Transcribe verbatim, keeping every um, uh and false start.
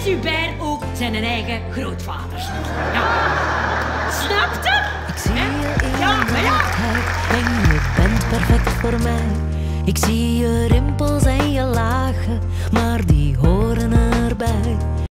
is uw bijen ook zijn eigen grootvader. Ja. Snap je? Ik zie je in Ja, maar ja. nachtheid en je bent perfect voor mij. Ik zie je rimpels en je lagen, maar die horen